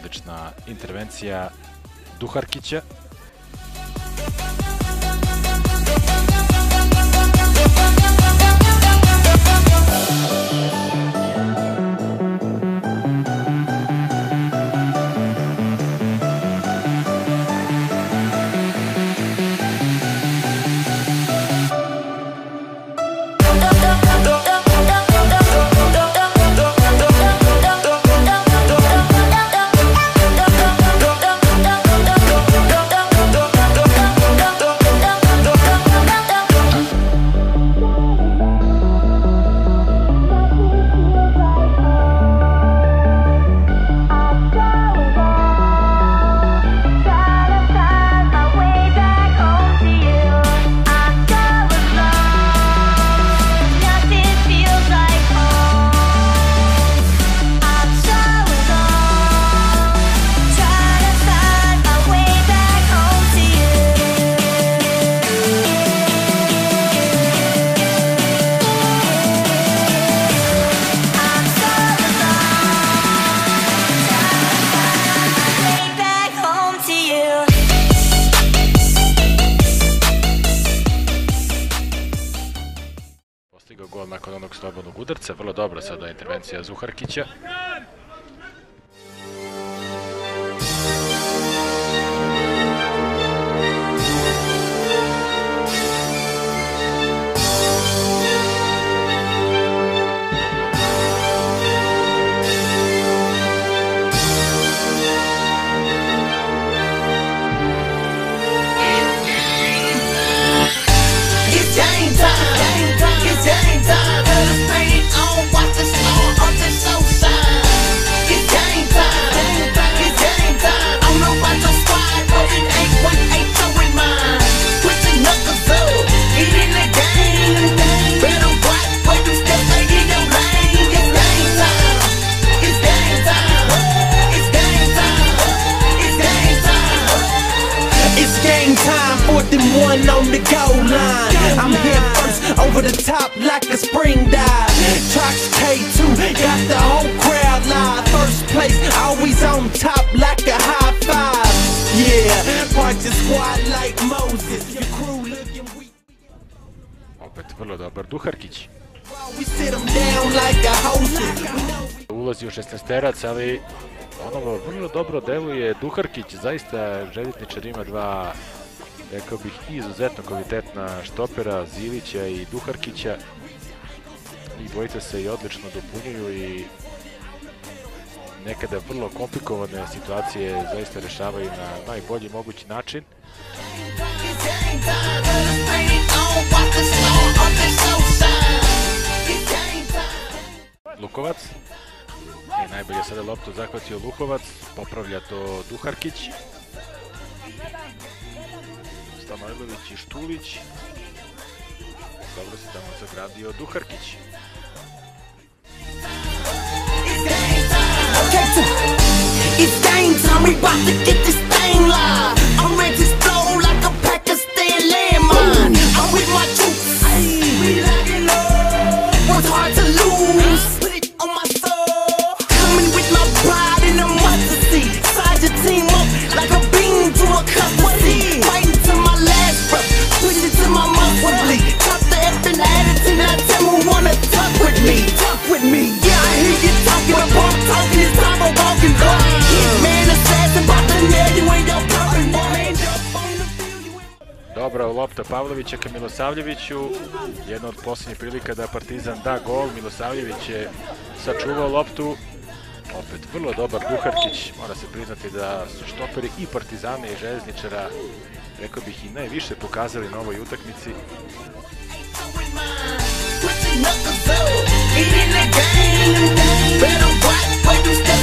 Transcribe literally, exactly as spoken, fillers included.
odlična intervencija Duharkića. Postigao gol nakon onog slobodnog udarca, vrlo dobra sada intervencija Duharkića. One on the goal line. I'm here first, over the top like a spring dive. Trucks K two, got the whole crowd live. First place, always on top like a high five. Yeah, park the squad like Moses. Your crew looking weak. Opet vrlo dobar Duharkić. We sit them down like a hostess. Ulazi u šesnaesterac, ali ono vrlo dobro deluje Duharkić. Zaista Željezničar ima dva, rekao bih, izuzetno kvalitetna štopera, Zilića i Duharkića, i dvojica se i odlično dopunjuju i nekada vrlo komplikovane situacije zaista rešavaju na najbolji mogući način. Lukovac, i najbolje sada loptu zahvatio Lukovac, popravlja to Duharkić. Stanojlović i Štulić. Dobro se tamo zagradio Duharkić. It's game time, we bout to get this thing live. I'm ready to explode like a Pakistan landmine. I'm with my troops, we like it low. What's hard to lose? Put it on my soul. Coming with my pride in the mustard seed. Size your team up like a bean to a custard seed. Fighting to my last breath, push it to my muscle bleed. Top the effing attitude, now tell me who wanna talk with me. Talk with me, yeah, I hear you talking about talking. It's time I'm walking by. Dobra lopta Pavlovića ka Milosavljeviću. Jedna od posljednjih prilika da Partizan da gol. Milosavljević je sačuvao loptu. Opet vrlo dobar Duharkić. Mora se priznati da su štoperi i Partizana i Željezničara, rekao bih, i najviše pokazali na ovoj utakmici. Better watch, wait,